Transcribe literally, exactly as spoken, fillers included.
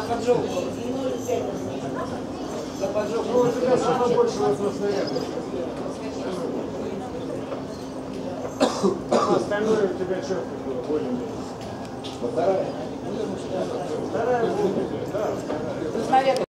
поджог. За поджог. Ну, у тебя самое больше возрастной ряд. Остальное у тебя четко было, более-менее. Вторая. Вторая будет, да, вторая.